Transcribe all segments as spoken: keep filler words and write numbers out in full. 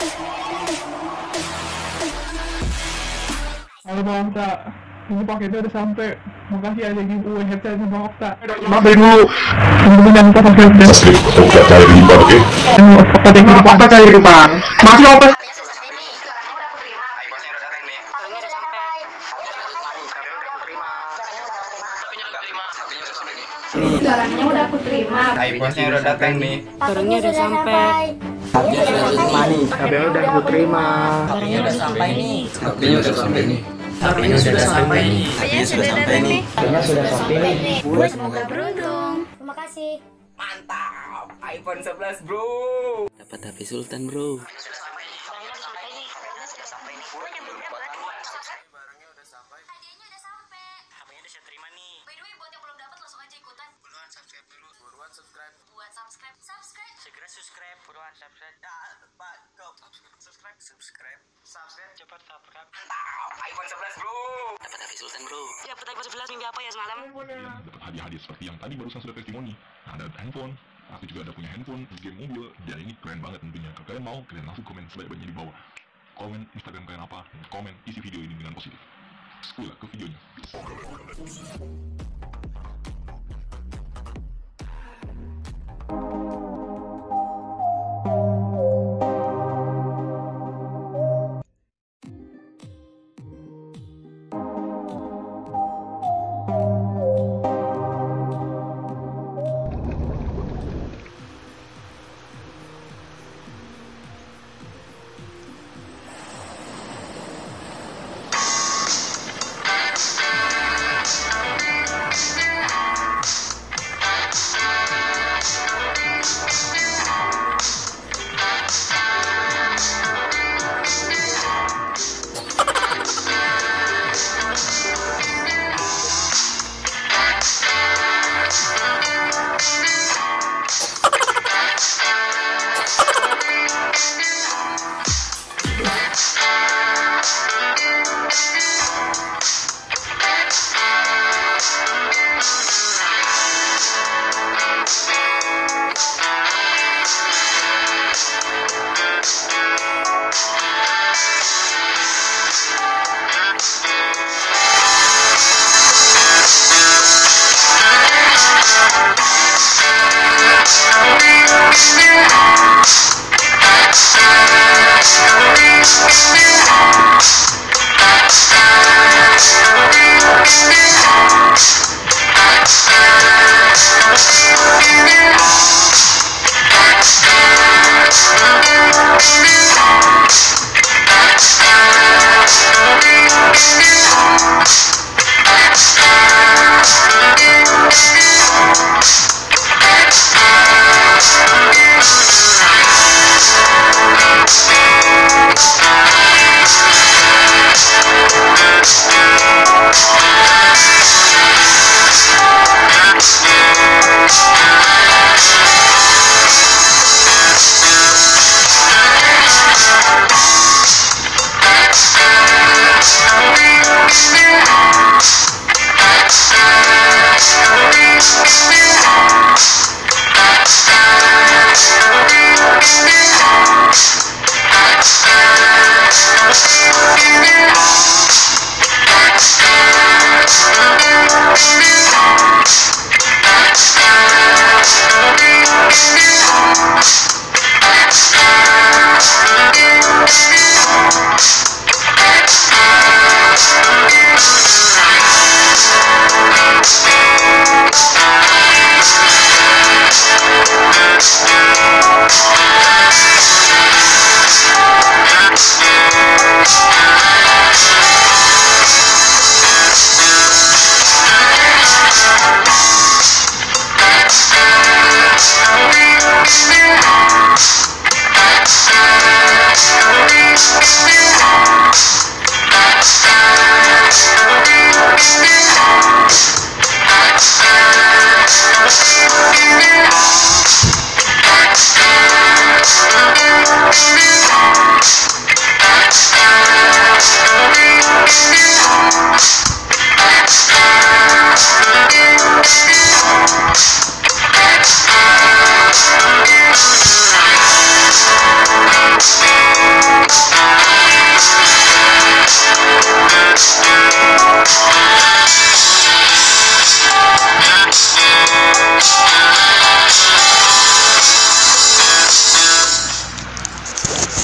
Halo Bang Okta, ini paketnya udah sampai. Makasih ada giveaway headsetnya Bang Okta. Maaf dari dulu. Kemudian kita pakai Okta cair di depan, oke? Okta dari depan. Okta cair di depan. Masih Okta. Barangnya udah aku terima. iPhone-nya udah datang nih. Barangnya udah sampai. H P udah aku terima. Barangnya udah sampai nih. Barangnya udah sampai nih. Barangnya sudah sampai nih. Barangnya sudah sampai nih. Barangnya sudah sampai nih. Semoga beruntung. Terima kasih. Mantap. iPhone sebelas, Bro. Dapat H P Sultan, Bro. Segera subscribe, buruan subscribe. Ya, Pak, go. Subscribe, subscribe, subscribe, cepat subscribe. Mantap. iPhone sebelas, Bro. Dapat H P Sultan, Bro. Ya, dapat iPhone sebelas minggu apa ya semalam? Dapat hadiah-hadiah seperti yang tadi barusan sudah testimoni. Ada handphone, aku juga ada punya handphone, game mobil, dan ini keren banget tentunya. Kalau kalian mau, kalian langsung komen sebanyak-banyaknya di bawah. Komen Instagram kalian apa, komen isi video ini dengan positif. Setelah ke videonya.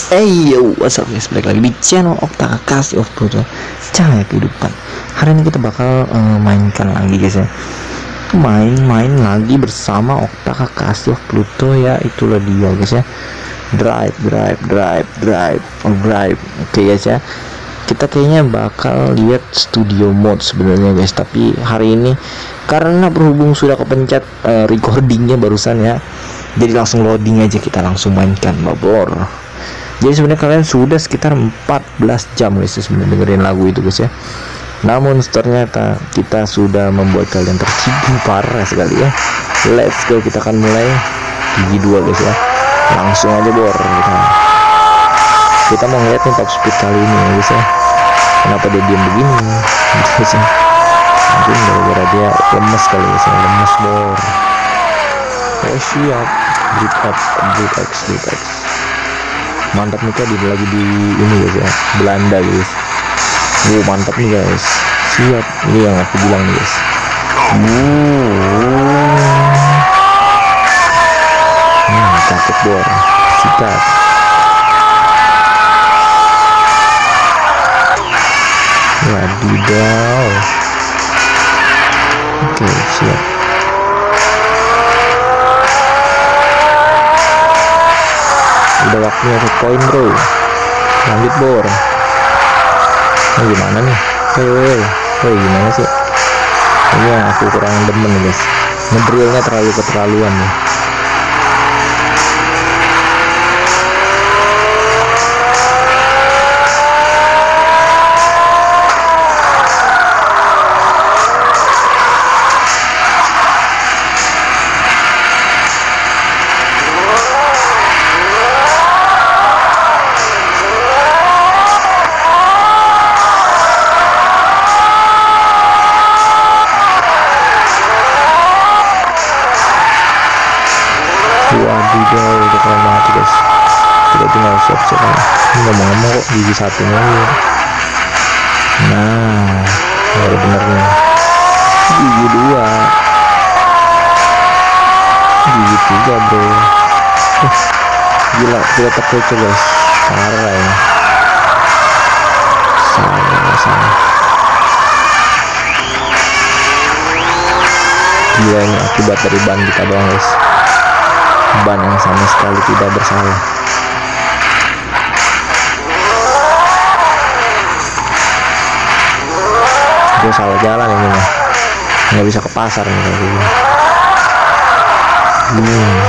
Eh yo, what's up guys, balik lagi di channel Okta Kekasih of Pluto, Cahaya Kehidupan. Hari ini kita bakal uh, mainkan lagi guys ya. Main-main lagi bersama Okta Kekasih of Pluto ya, itulah dia guys ya. Drive, drive, drive, drive, oh, drive. Oke okay, guys ya. Kita kayaknya bakal lihat studio mode sebenarnya guys, tapi hari ini karena berhubung sudah kepencet uh, recordingnya barusan ya, jadi langsung loading aja, kita langsung mainkan babor. Jadi sebenarnya kalian sudah sekitar empat belas jam guys sebenarnya dengerin lagu itu guys ya. Namun ternyata kita sudah membuat kalian terhibur parah sekali ya. Let's go, kita akan mulai gigi dua guys ya. Langsung aja bor kita. Kita mau ngeliat nih top speed kali ini ya guys ya. Kenapa dia diam begini guys ya. Mungkin gara-gara dia lemes kali guys ya. Lemes bor. Oh siap. Grip up, grip X, grip X. Mantap nih di lagi di ini guys ya, Belanda guys. Wow mantap nih guys, siap, ini yang aku bilang nih guys. Hmm, cakep bor, sikat. Wadidaw. Oke siap. Udah waktunya ke poin bro, lanjut bor. Nah, gimana nih, woi woi woi gimana sih, ini yang aku kurang demen nih guys, ngedrillnya terlalu keterlaluan nih. Wadidaw, udah keren banget guys. Kita tinggal siap-siap ya. Ini ngomong-ngomong kok gigi satunya ya. Nah, baru bener nih. Gigi dua, gigi tiga bro. uh, Gila, kita terkecoh guys. Parah ya. Salah, salah. Gila, ini akibat dari ban kita doang guys. Ban yang sama sekali tidak bersalah. Gue salah jalan ini mah, nggak bisa ke pasar nih kayak gini. Hmm.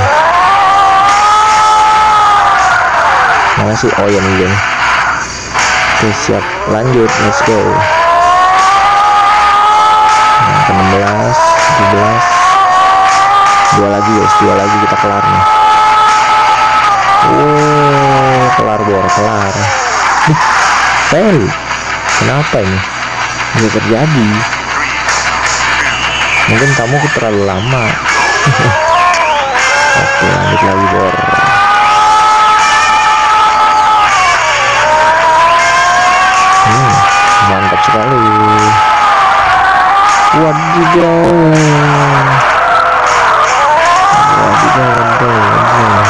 Mana sih? Oh ya nih. Oke siap, lanjut, let's go. Nah, ke enam belas, tujuh belas. Dua lagi guys, dua lagi kita kelar nih. Oh, kelar bor, kelar. Ih, fail. Kenapa ini? Ini terjadi. Mungkin kamu terlalu lama. Oke, lanjut lagi bor. Hmm, mantap sekali. Wadidaw. Wadidaw, wadidaw, wadidaw.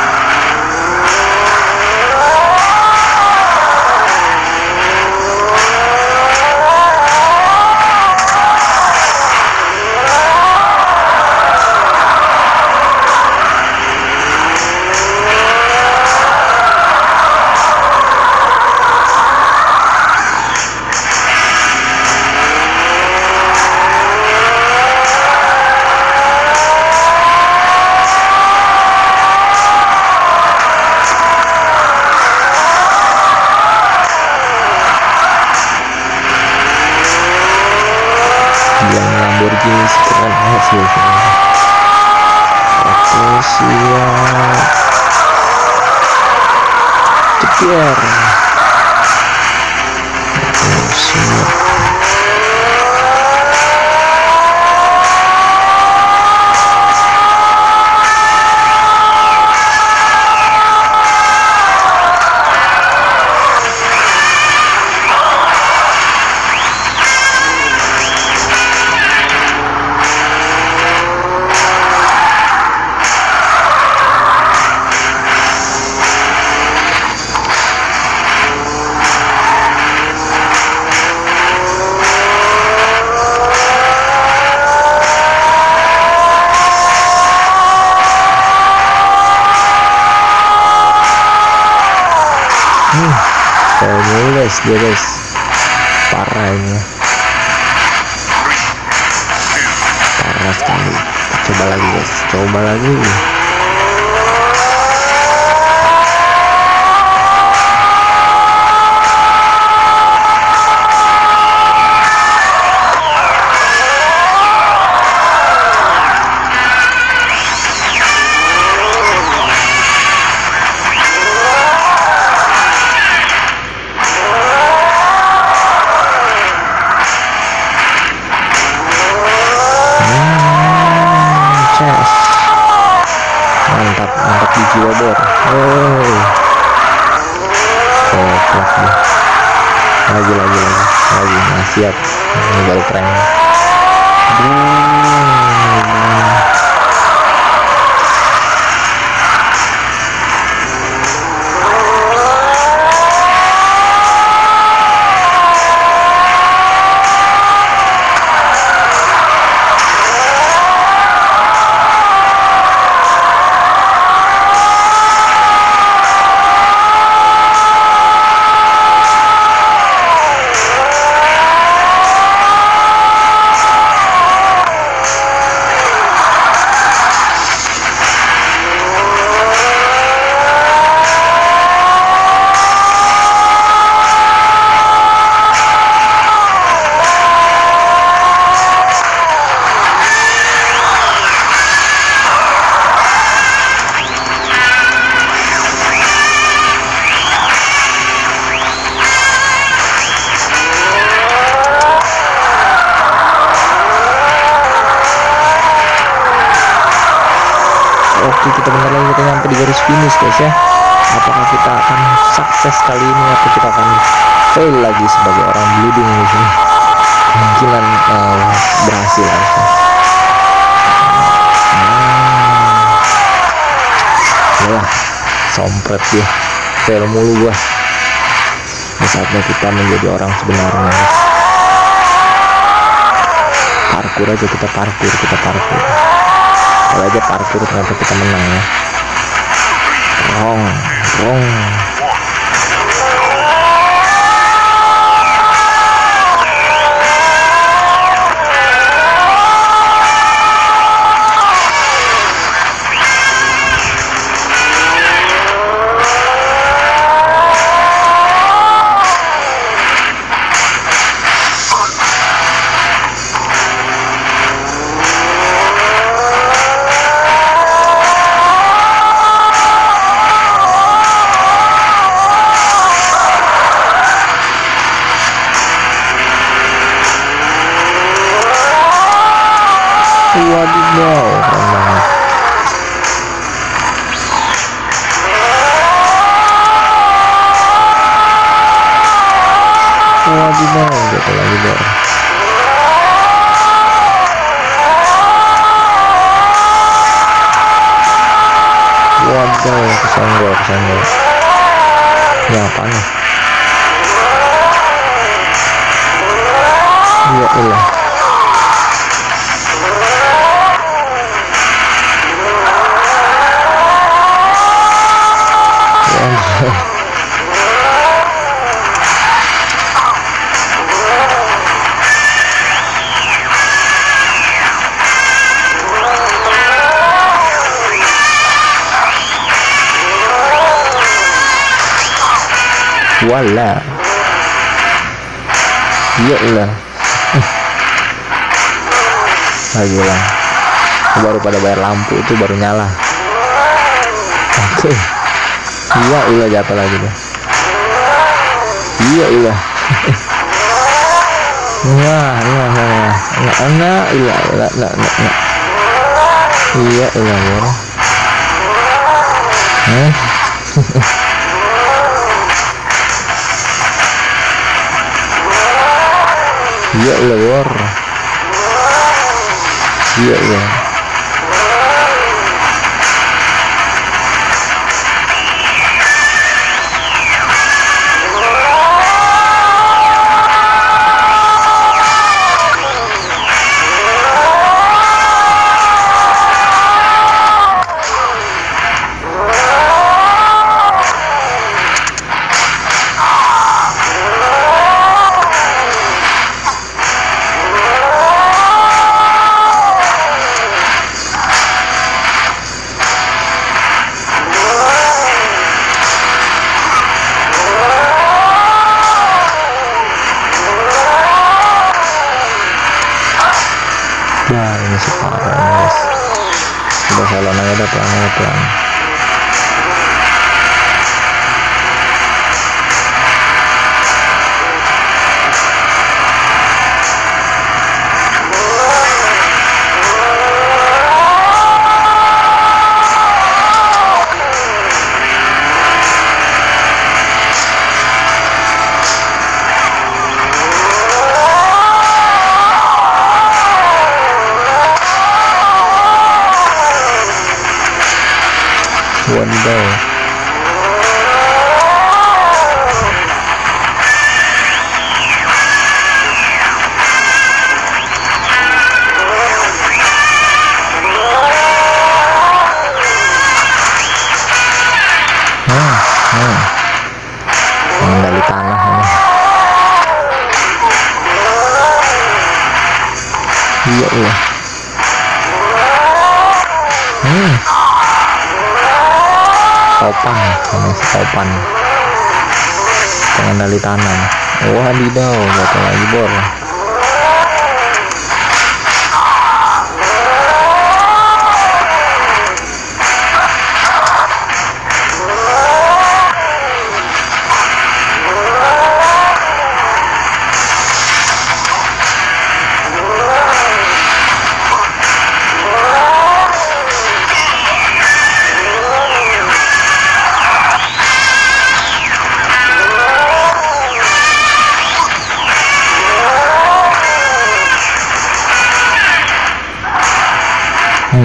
Lamborghini keren banget sih. Oke siap, cepier. Oke siap. fail mulu guys dia guys, parah ini ya, parah sekali. Coba lagi guys, coba lagi. Mantap, mantap di jiwa bor. Hey. Oh, kelas dia. Lagi, lagi, lagi, lagi. Nah, siap. Ini baru keren. Oke, kita bentar lagi kita nyampe di garis finish guys ya. Apakah kita akan sukses kali ini atau kita akan fail lagi sebagai orang bleeding di sini? Kemungkinan uh, berhasil harusnya. Nah, ya, sompret dia, fail mulu gua. Ini saatnya kita menjadi orang sebenarnya guys. Parkur aja kita, parkur kita parkur. Kalau aja parkur ternyata kita menang ya. Rong, rong. Wadidaw, keren banget. Wadidaw, jatuh lagi bor. Wadidaw, kesenggol, kesenggol. Ini apa nih? Ya Allah. Wala, iya lah, lagi lah, baru pada bayar lampu itu baru nyala. Oke, iya ulah jatuh lagi deh, iya ulah, wah, wah, wah, nggak, nggak, iya, nggak, nggak, nggak, iya ulah bor, eh. Iya ulah bor, iya ulah. Nah ini sekarang guys, udah salon aja udah pelan pelan. Wadidaw. Hmm, hmm. Mengendali tanah ini. Iya iya. Hmm. Topan, ini topan pengendali tanam. Wadidaw, jatuh lagi bor. Hmm.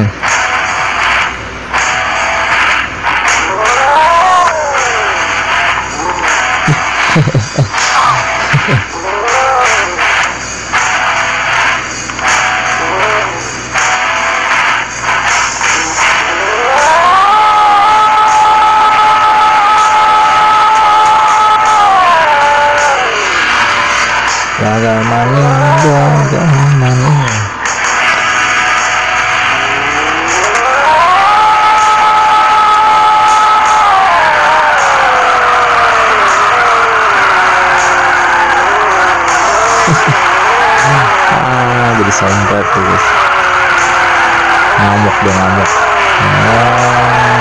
Jaga maning dong, jangan maning. Ah, jadi sompret tuh guys, ngamuk dia ngamuk. Ah,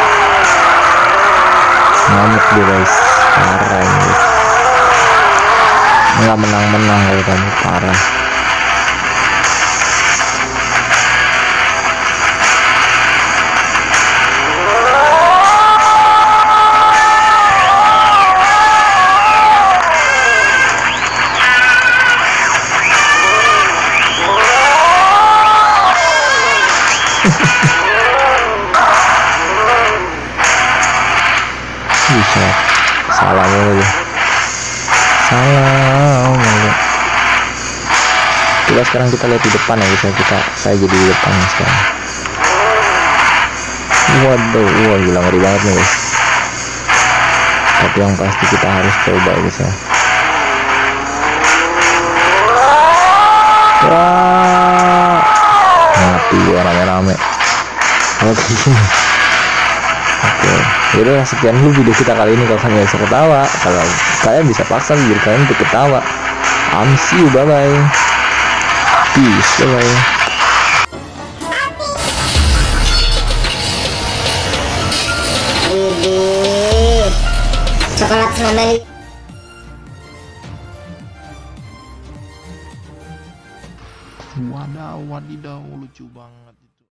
ngamuk dia guys, parah ini guys. Nggak menang-menang kalau kamu, parah. Bisa salah mulu, salah mulu. Coba sekarang kita lihat di depan ya guys, kita saya jadi di depan sekarang. Waduh, wah gila ngeri banget nih guys. Tapi yang pasti kita harus coba guys ya. Wah, mati gua rame-rame. Oke. Oke, yaudah sekian dulu video kita kali ini. Kalau kalian bisa ketawa, kalau kalian bisa paksa biar kalian untuk ketawa. I'm see you, bye bye, peace, bye bye. Coklat strawberry. Wadaw, wadidaw, lucu banget.